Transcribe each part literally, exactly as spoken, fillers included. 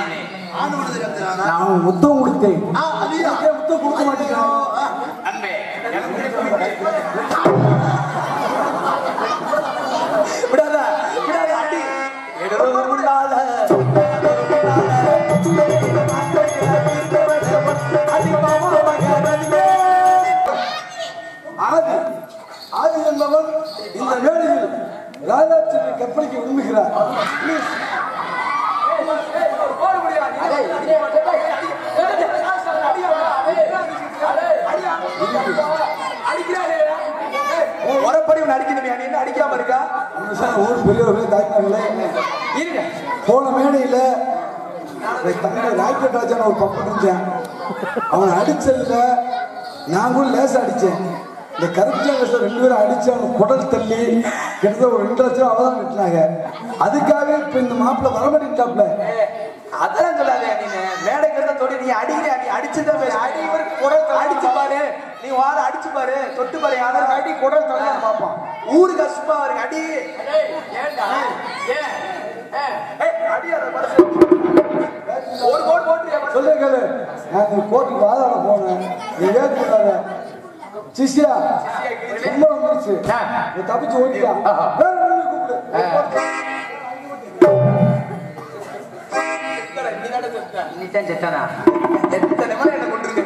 நான் முத்தம் கொடுத்தேன். முத்தம் கொடுக்க மாட்டேங்கிறோம். விடாத விடாத அடி எடுறதுனால ஆதி ஆதி என்பவன் இந்த வேளையில் ராஜாட்சி கற்பனைக்கு விரும்புகிறார். ஒரப்படி அடிக்கணும் என்ன அடிக்காம இருக்கா? ஊர் பெரியவர்களே தாய்மார்களே, போன மேடையில தங்க ராக்கெட் ராஜான ஒரு பக்கம் இருந்தேன். அவன் அடிச்சதுல நான் கூட லேசா அடிச்சேன். இந்த கருப்பியா ரெண்டு பேரும் அடிச்சு அவன் குடல் தள்ளி கிட்டத்தட்ட ஒரு ரெண்டு லட்சம் அவதான் கட்டினாங்க. அதுக்காக இப்ப இந்த மாப்பிள்ள வரமாட்டேன்ட்டாப்ல. அதெல்லாம் சொல்லாத. நீ மேடைக்கு இருந்த தொடி நீ அடிக்கிற நீ அடிச்சுதான் அடி குடல் அடிச்சு பாரு. நீ வார அடிச்சு பாரு, தொட்டு பாரு. யாரும் அடி குடல் தொட பார்ப்பான். ஊரு கஷ்டமா இருக்கு. அடி ஒரு கோட் போட்டு சொல்ல கேளு. நான் கோர்ட்டுக்கு வாதாட போனேன். நீ ஏற்கனவே சிஷ்யா சம்பளம் வந்துருச்சு. நீ தப்பிச்சு ஓட்டியா கூப்பிடு. நீதான் செத்தானா? எத்தனை முறை என்ன கொண்டிருக்க?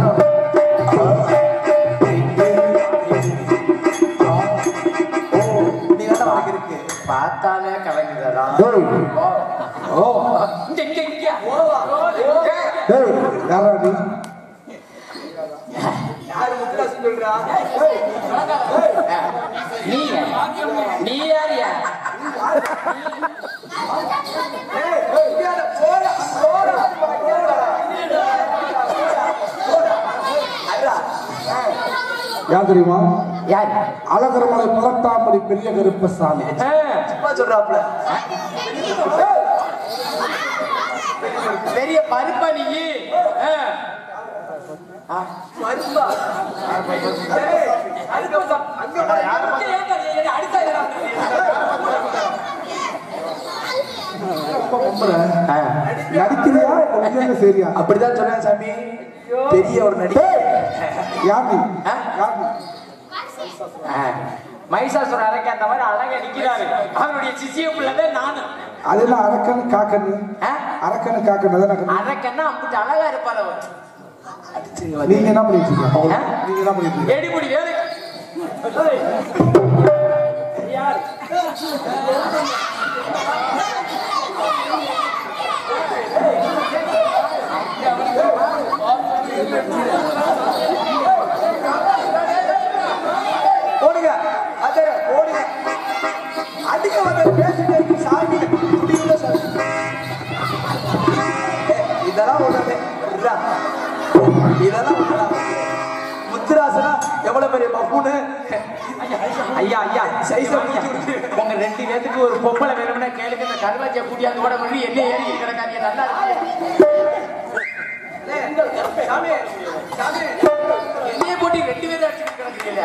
நீ வேண்டாம் உனக்கு இருக்கு. பார்த்தாலே கலங்குதா? ஓ இங்க இங்க இங்க யாரா நீ? யாரு முத்துராசி சொல்றா? நீ நீ யாரியா? யார் தெரியுமா? யார்? அழகரமலை பழத்தாமடி பெரிய கருப்பசாமி. சும்மா சொல்றாப்ல. பெரிய பருப்பா நீ? நடிக்கிறியா சரியா? அப்படிதான் சொன்னேன் சாமி. பெரிய ஒரு நடிகை. யாரு? மைசாசுர அரக்க அந்த மாதிரி அழகா நிக்கிறாரு. அவருடைய சிசிய பிள்ளை நானு. அதெல்லாம் அரக்கன் காக்கன்னு அரக்கன் காக்கன்னு அரக்கன்னா அப்படி அழகா இருப்பாரு அவர். நீங்க என்ன பண்ணிட்டு இருக்கீங்க? நீங்க என்ன பண்ணிட்டு இருக்கீங்க? எடிபுடி வேலை. யார்? போடுங்க அதே போடுங்க. அடிக்க வந்த பேசிட்டு சாமி இதெல்லாம் ஒண்ணு. இதெல்லாம் முத்துராசனா எவ்வளவு பெரிய பப்புன்னு. ஐயா ஐயா உங்க ரெண்டு பேத்துக்கு ஒரு பொம்பளை வேணும்னா கேளுங்க. இந்த கருவாச்சியை கூட்டியாந்து ஓட பண்ணி என்ன ஏறி கிடக்காதீங்க. நல்லா என்னைய போட்டி ரெண்டு பேரும் அடிச்சுட்டு கிடக்குறீங்க.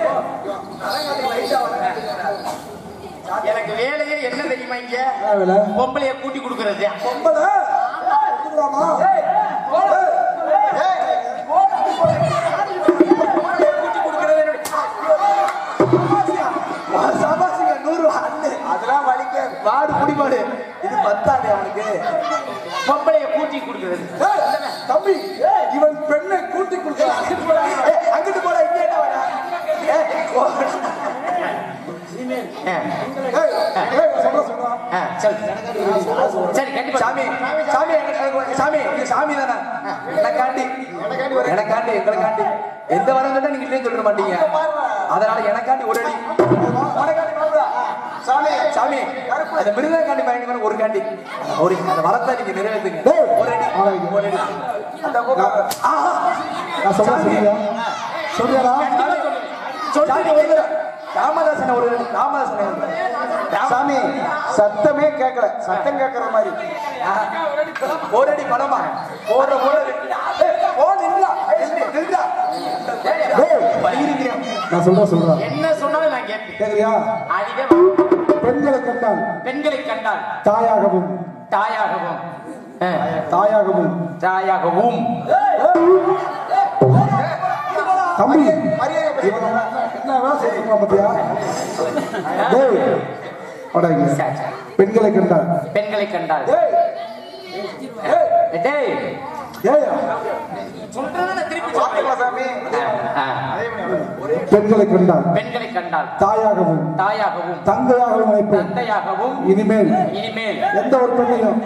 எனக்கு வேலையே என்ன தெரியுமா? இங்க பொம்பளைய கூட்டி கொடுக்கறது. பொம்பளை அதெல்லாம் வலிக்க வாடு குடிபாடு. இது பத்தாது அவனுக்கு. பொம்பளைய கூட்டி கொடுக்கறது. தம்பி இவன் பெண்ணை கூட்டி கொடுக்கிறான். அங்கிட்டு போல இங்க என்ன வேணா? சரி கண்டிப்பா சாமி சாமி சாமி சாமி தானே? எனக்காண்டி எனக்காண்டி எங்களுக்காண்டி எந்த வரம் சொன்னா நீங்க இல்லைன்னு சொல்ல மாட்டீங்க. அதனால எனக்காண்டி ஒரு அடி. சாமி சாமி அந்த மிருதங்காண்டி பயணி ஒரு காண்டி ஒரு அந்த வரத்தை நீங்க நிறைவேற்றுங்க. ஒரு அடி ஒரு அடி. நான் சொல்ல சொல்லியா சொல்லியாரா? ராமதாசன் ஒரு ராமதாசன் சாமி சத்தமே கேட்கல. சத்தம் கேட்கற மாதிரி ஒரு அடி பணமா போடுற போல நான் சொல்ற சொல்றேன். என்ன சொன்னாலும் நான் கேட்பேன். கேக்குறியா? அதுவே பெண்களை கண்டால் பெண்களை கண்டால் தாயாகவும் தாயாகவும் தாயாகவும் தாயாகவும் தம்பி மரியாதை பேசு. என்ன வேலை செய்யணும் பத்தியா? டேய் அடங்க சரி, சரி. பெண்களை கண்டால் பெண்களை கண்டால் டேய் ஏயா சொல்றத திருப்பி பாத்துக்கலாம் சாமி. பெண்களை கண்டால் பெண்களை கண்டால் தாயாகவும் தாயாகவும் தந்தையாகவும் நினைப்பேன். தந்தையாகவும் இனிமேல் இனிமேல் எந்த ஒரு பெண்ணையும்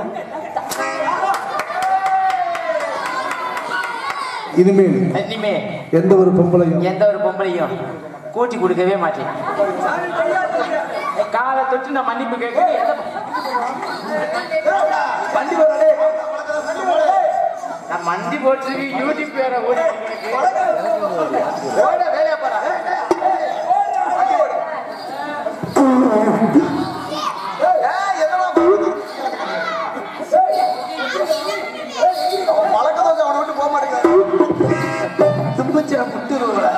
இனிமேல் இனிமேல் எந்த ஒரு பொம்பளையும் எந்த ஒரு பொம்பளையும் கூட்டி கொடுக்கவே மாட்டேன். காலை தொட்டு நான் மன்னிப்பு கேட்கிறேன். எந்த வண்டி வரலே. நான் மண்டி போட்டு யூடியூப் பேரை ஓடி ஓட வேலையா பாரா. வண்டி ஓடு. ஏய் என்னடா போகுது? அவன் மலக்கதோ அவனை விட்டு போக மாட்டேங்கிறான். தும்புச்சா முட்டுருவா.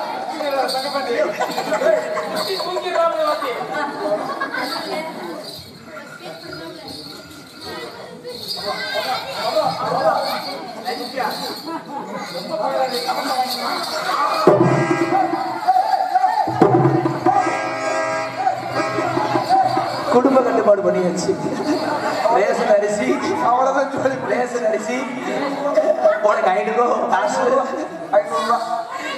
குடும்ப கட்டுப்பாடு பண்ணியாச்சு. ரேஷன் அரிசி அவ்வளவுதான் சொல்லி ரேஷன் அரிசி உனக்கு ஐநூறு காசு ஐநூறு ரூபா.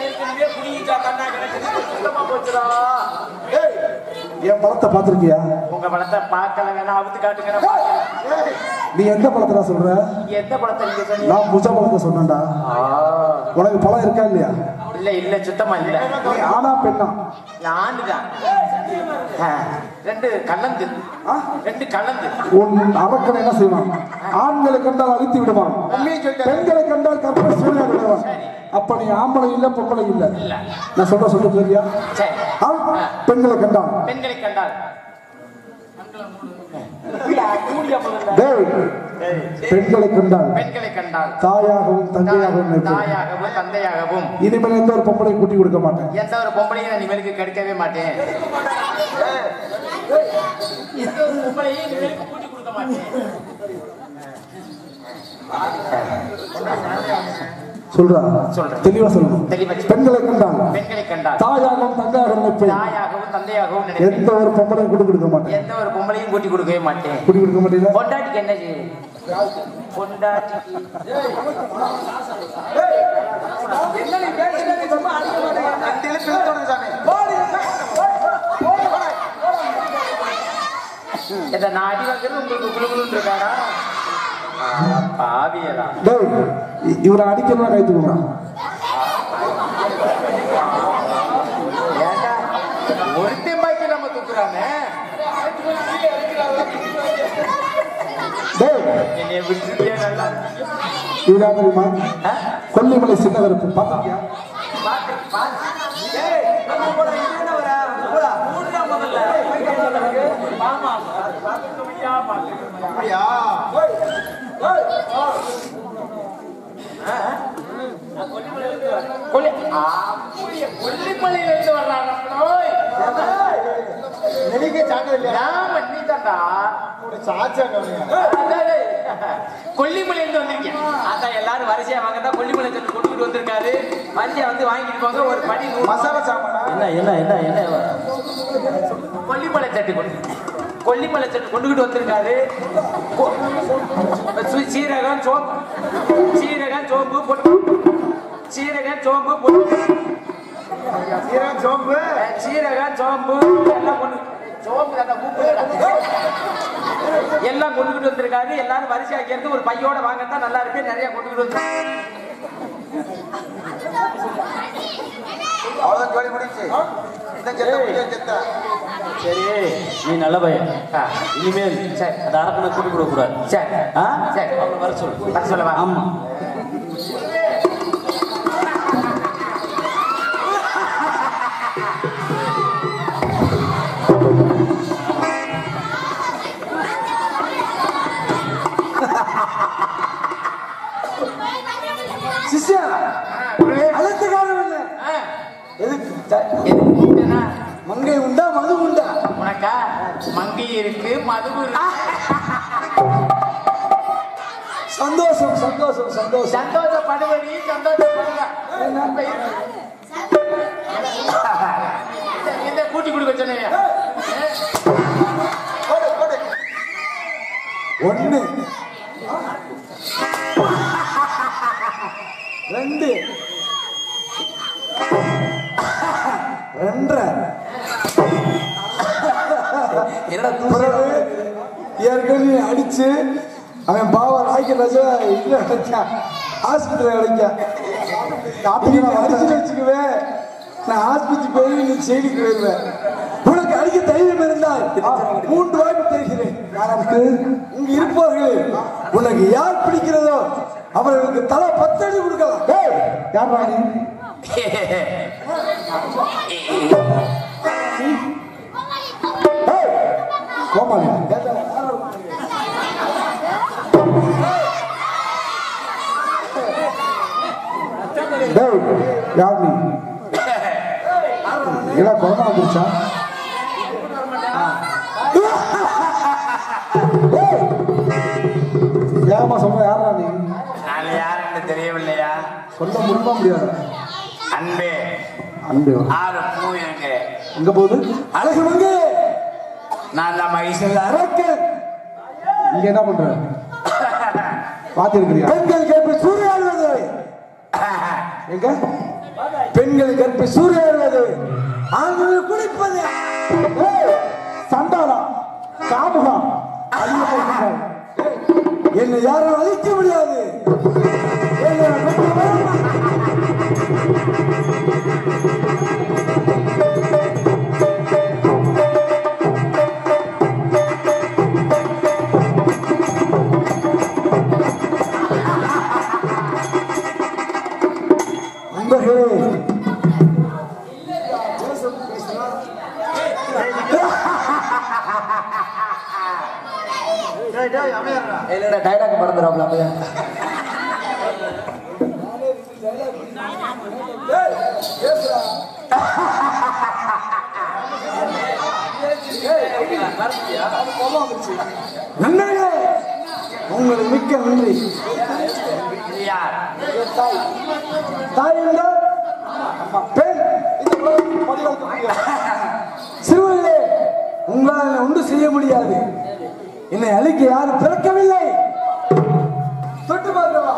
என் பழத்தை பார்த்திருக்கியா? உங்க படத்தை பார்க்கல வேணா அவுத்து காட்டுங்க. நீ எந்த பழத்தை சொல்ற? எந்த படத்தை நீங்க சொன்னீங்க? நான் புஜ பழத்தை சொன்னேன்டா. உனக்கு பழம் இருக்கா இல்லையா? இல்ல இல்ல சுத்தமா இல்ல. நீ ஆனா பெண்ணா? நானுதான். ரெண்டு கலந்து ரெண்டு கலந்து உன் அரக்கன் என்ன செய்வான்? ஆண்களை கண்டால் அழித்து விடுவான், பெண்களை கண்டால் கற்பனை சூழ்நிலை விடுவான். அப்ப நீ ஆம்பளை இல்ல பொம்பளை இல்ல. நான் சொல்ற சொல்ல தெரியா? பெண்களை கண்டால் பெண்களை கண்டால் பெண்களை கண்டால் பெண்களை கண்டால் தாயாகவும் தந்தையாகவும் தாயாகவும் தந்தையாகவும் இனிமேல் எந்த ஒரு பொம்பளை கூட்டி கொடுக்க மாட்டேன். எந்த ஒரு பொம்பளையும் நான் இனிமேலுக்கு கெடுக்கவே மாட்டேன். எந்த ஒரு பொம்பளையும் இனிமேலுக்கு கூட்டி கொடுக்க மாட்டேன். சொல்றா சொல்றேன். தெளிவா சொல்லணும். தெளிவா. பெண்களை கண்டால் பெண்களை கண்டால் தாயாகவும் தந்தையாகவும் நினைப்பேன். தாயாகவும் தந்தையாகவும் எந்த நினைப்பேன். ஒரு பொம்பளையும் கூட்டி கொடுக்க மாட்டேன். எந்த ஒரு பொம்பளையும் கூட்டி கொடுக்கவே மாட்டேன். கூட்டி கொடுக்க மாட்டேன். பொண்டாட்டிக்கு என்ன செய்யும்? பொண்டாட்டிக்கு என்ன நீ பேசுற? நீ ரொம்ப அடிக்க மாட்டேங்கிற. கட்டில பிரித்தோடு சாமி. இந்த நாடி வாங்குறது உங்களுக்கு குழுகுழுன்னு இருக்காரா? பாவியரா இவரை அடிக்கலாம் கைத்து கொடுறான். ஒருத்தன் பாக்கி நம்ம தூக்குறானே. என்னைய விட்டுருக்கியா? நல்லா இவரா தெரியுமா? கொல்லிமலை சின்னவருக்கு பார்த்திருக்கியா? கொல்லிமலையில இருந்து வர்றாங்க. கொல்லிமலை இருந்து வந்திருக்கேன். அதான் எல்லாரும் வரிசையா வாங்கதான் கொல்லிமலை சென்று கொண்டுகிட்டு வந்திருக்காரு. வரிசையா வந்து வாங்கிட்டு போங்க. ஒரு படி மசாலா சாமான். என்ன என்ன என்ன என்ன கொல்லிமலை சட்டு கொண்டு கொல்லிமலை சட்டு கொண்டுகிட்டு வந்திருக்காரு. சீரகம் சோப்பு சீரகம் சோம்பு பொட்டு சீரகம் சோம்பு பொட்டு சீரகம் சோம்பு சீரகம் சோம்பு எல்லாம் கொண்டு சோம்பு எல்லாம் கொண்டுகிட்டு வந்திருக்காரு. எல்லாரும் வரிசையா இருந்து ஒரு பையோட வாங்கத்தான் நல்லா இருக்கு. நிறைய கொண்டுகிட்டு வந்து அவ்வளவுதான் ஜோலி முடிச்சு. சரி நீ நல்ல பையன். இனிமேல் சரி அந்த அரப்பனை கூட்டி கொடுக்க கூடாது. சரி ஆ சரி அவங்க வர சொல்லு. வர சொல்லவா? ஆமா. சிஷ்யா அழைத்த காலம் இல்லை. எதுக்கு மங்கை உண்டா மது உண்டா? உனக்கா மங்கை இருக்கு மது இருக்கு. சந்தோஷம் சந்தோஷம் சந்தோஷம் சந்தோஷப்படுவடி சந்தோஷப்படுவ என்ன கூட்டி கொடுக்க சொன்னீங்க ஒண்ணு ரெண்டு ரெண்டரை ஏற்கனவே அடிச்சு அவன் பாவா ராய்க்க ராஜா இதுல கிடைக்கான் ஆஸ்பத்திரி கிடைக்கான் அடிச்சு வச்சுக்குவேன் நான் ஆஸ்பத்திரி போய் நீ செய்திக்கு போயிருவேன் உனக்கு அடிக்க தைரியம் இருந்தால் மூன்று வாய்ப்பு தெரிகிறேன் யாருக்கு இங்க இருப்பவர்கள் உனக்கு யார் பிடிக்கிறதோ அவர்களுக்கு தலை பத்தடி கொடுக்கலாம் யார் ராணி கோமாளி யார் நீ இல்ல கொரோனா வந்துருச்சா ஏமா சொல்ற யாரா நீ நான் யாருன்னு தெரியவில்லையா சொல்ல முடியுமா முடியாது அன்பே அன்பு ஆறு பூ இருக்கு எங்க போகுது அழகு மங்கு நான் தான் மகிழ்ச்சியில் அரக்கன் இங்க என்ன பண்ற பாத்திருக்கிறியா பெண்கள் கற்பி சூறையாடுவது எங்க பெண்கள் கற்பி சூறையாடுவது ஆண்கள் குடிப்பது சண்டாளம் காமுகம் என்னை யாரும் அழிக்க முடியாது டைலாக் மறந்துடுறாப்ல நண்பர்களே உங்களுக்கு மிக்க நன்றி தாய் என்றால் பெண் சிறுவர்களே உங்களால் ஒன்று செய்ய முடியாது என்னை அழிக்க யாரும் பிறக்கவில்லை தொட்டு பார்க்கவா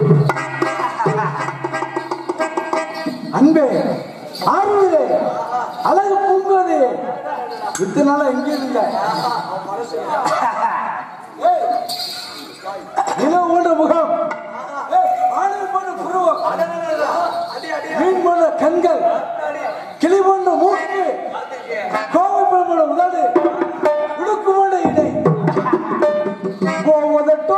அன்பே ஆர்வலே அழகு பூங்குவது இத்தனை நாளா எங்க இருந்த நிலவு போன்ற முகம் போன்ற புருவம் மீன் போன்ற கண்கள் கிளி போன்ற மூக்கு கோவை போன்ற உதடு உடுக்கு போன்ற இடை போவதட்டோ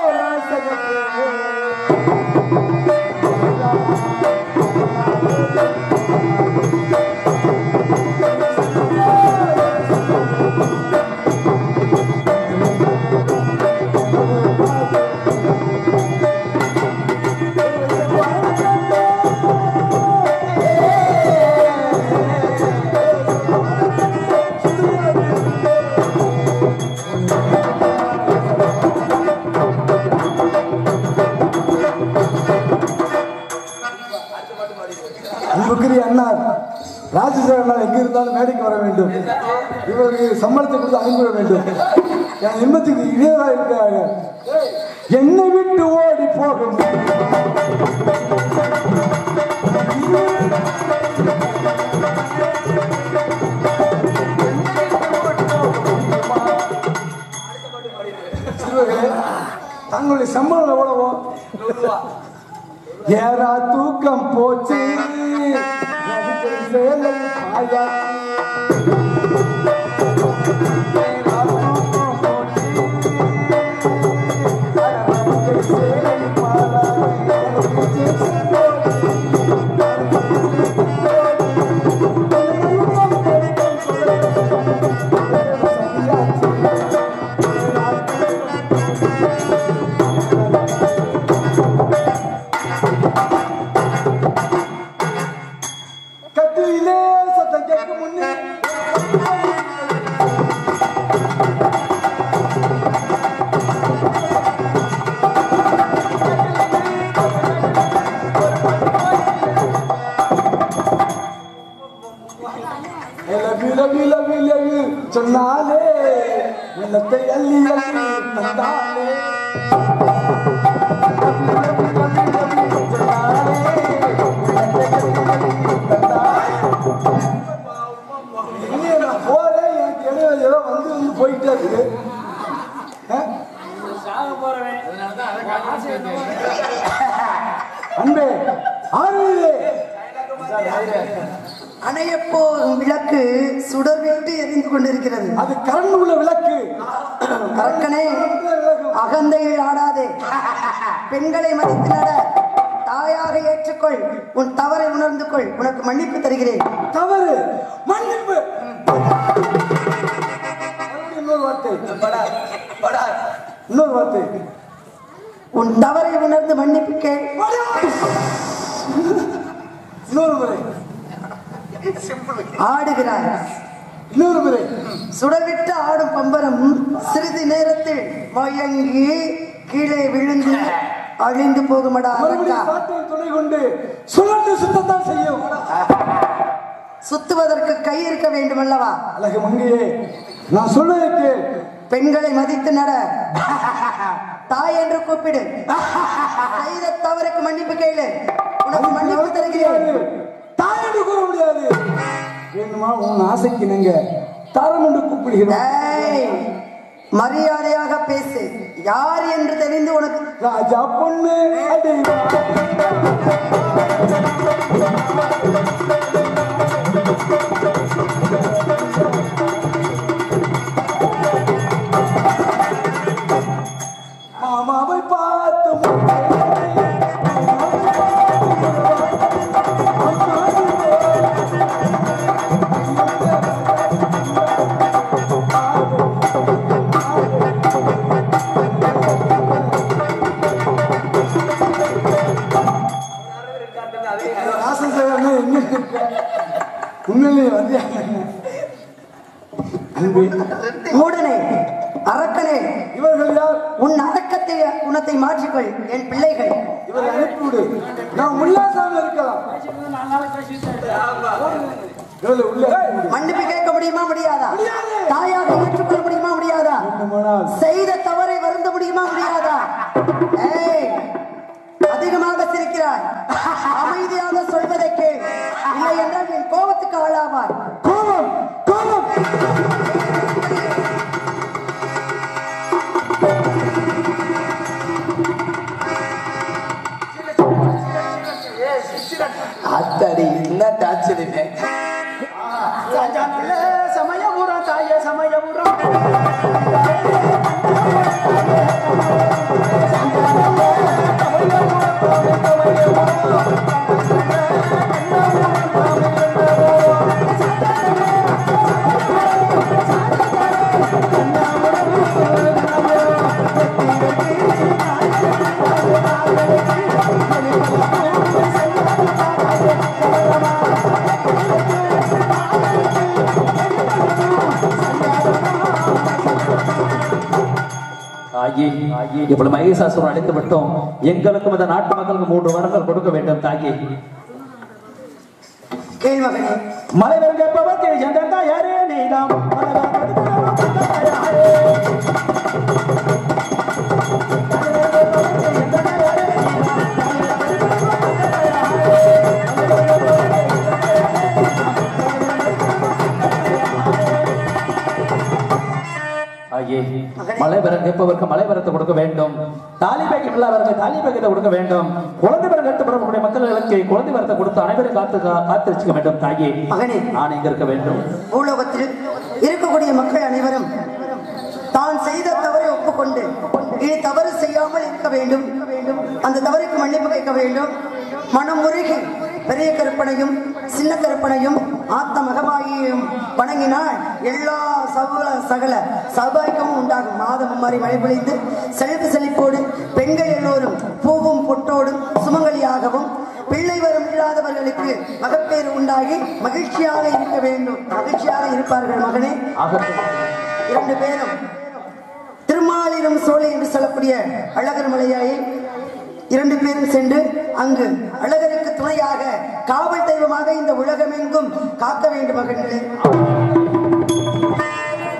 அண்ணார் ராஜேஸ்வர அண்ணா எங்க இருந்தாலும் மேடைக்கு வர வேண்டும் இவருக்கு சம்பளத்தை கொடுத்து அனுப்பிவிட வேண்டும் என் இன்பத்துக்கு இடையராக இருக்கிறாங்க என்னை விட்டு ஓடி போகும் தங்களுடைய சம்பளம் எவ்வளவோ ஏறா தூக்கம் போச்சு சேலை கட்டிலே சத்தம் கேட்க முன்னே சொன்னாலே உள்ளத்தை அள்ளி அள்ளி தந்தாலே போறேன் எனக்கு இடையில ஏதோ வந்து வந்து போயிட்டே இருக்கு. அன்பே ஆறுதே அணையப்போகும் விளக்கு சுடர்விட்டு எரிந்து கொண்டிருக்கிறது. அது கரண் உள்ள விளக்கு. அரக்கனே அகந்தையில் ஆடாதே, பெண்களை மதித்து நட, தாயாக ஏற்றுக்கொள், உன் தவறை உணர்ந்து கொள், உனக்கு மன்னிப்பு தருகிறேன். தவறு மன்னிப்பு. இன்னொரு வார்த்தை இன்னொரு வார்த்தை உன் தவறை உணர்ந்து மன்னிப்பு கேள். இன்னொரு முறை ஆடுகிறாய். இன்னொரு முறை சுடர்விட்டு ஆடும் பம்பரம் சிறிது நேரத்தில் மயங்கி கீழே விழுந்து அழிந்து போகுமடா. துணை கொண்டு சுழன்று சுத்தத்தான் செய்யும். சுத்துவதற்கு கை இருக்க வேண்டும் அல்லவா? அழகு மங்கையே, நான் சொல்வதற்கு பெண்களை மதித்து நட, தாய் என்று கூப்பிடு, செய்த தவறுக்கு மன்னிப்பு கேளு, உனக்கு மன்னிப்பு தருகிறேன். தாய் என்று கூற முடியாது. வேணுமா உன் ஆசைக்கு நீங்க தாரம் என்று கூப்பிடுகிறேன். மரியாதையாக பேசு. யார் என்று தெரிந்து உனக்கு ராஜா பொண்ணு மாமாவை பார்த்து மூடனே, அரக்கனே, இவர்கள் யார்? உன் அரக்கத்தை குணத்தை மாற்றிக்கொள். என் பிள்ளைகள் இவரை அனுப்பிவிடு. நான் உல்லாசாமி இருக்கலாம். மன்னிப்பு கேட்க முடியுமா முடியாதா? தாயாக ஏற்றுக்கொள்ள முடியுமா முடியாதா? செய்த தவறை வருந்த முடியுமா முடியாதா? ஏய், அதிகமாக சிரிக்கிறாய். அமைதியாக சொல்வதை கேள், இல்லை என்றால் என் கோபத்துக்கு ஆளாவாய். கோபம் கோபம் அத்தடி என்ன டாச்சுடுமே. சமயபுரம் தாயே சமயபுரம் இப்பொழுது மகேசாசுரன் அழைத்து விட்டோம். எங்களுக்கும் இந்த நாட்டு மக்களுக்கு மூன்று வரங்கள் கொடுக்க வேண்டும் தாயே. கேள்வகனே, மலை வெறுப்பவர்க்கு எந்த யாரே நீதான் மலை பெற கேட்பவருக்கு மலை பெறத்தை கொடுக்க வேண்டும். தாலி பேக்கெட் இல்லாதவருக்கு தாலி பேக்கெட்டை கொடுக்க வேண்டும். குழந்தை பெற கேட்டு பெறக்கூடிய மக்களுக்கு குழந்தை பெறத்தை கொடுத்து அனைவரும் காத்து காத்து வச்சுக்க வேண்டும். தாயே, மகனே, நான் இங்க இருக்க வேண்டும். பூலோகத்தில் இருக்கக்கூடிய மக்கள் அனைவரும் தான் செய்த தவறை ஒப்புக்கொண்டு இனி தவறு செய்யாமல் இருக்க வேண்டும். அந்த தவறுக்கு மன்னிப்பு கேட்க வேண்டும். மனம் முருகி பெரிய கருப்பனையும் சின்ன கருப்பனையும் ஆத்த மகமாகியும் வணங்கினால் எல்லா சகல சகல சௌபாக்கியமும் உண்டாகும். மாதம் மாதிரி மழை பொழிந்து செழிப்பு செழிப்போடு பெண்கள் எல்லோரும் பூவும் பொட்டோடும் சுமங்கலியாகவும் பிள்ளை வரும் இல்லாதவர்களுக்கு மகப்பேறு உண்டாகி மகிழ்ச்சியாக இருக்க வேண்டும். மகிழ்ச்சியாக இருப்பார்கள். மகனே, இரண்டு பேரும் திருமாலிரும் சோலை என்று சொல்லக்கூடிய அழகர் மலையாயை இரண்டு பேரும் சென்று அங்கு அழகருக்கு துணையாக காவல் தெய்வமாக இந்த உலகமெங்கும் காக்க வேண்டும். மகன்களே,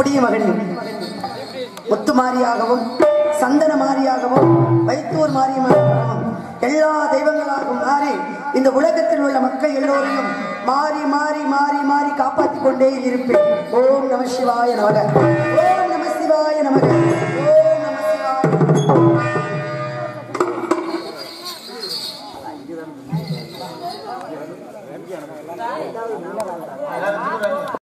அப்படியே மகனே முத்து மாரியாகவும் சந்தன மாரியாகவும் வைத்தூர் மாரியமாகவும் எல்லா தெய்வங்களாகவும் மாறி இந்த உலகத்தில் உள்ள மக்கள் எல்லோரையும் மாறி மாறி மாறி மாறி காப்பாற்றிக் கொண்டே இருப்பேன். ஓம் நம சிவாய நமக. ஓம் நம சிவாய நமக. ஓம் நம சிவாய.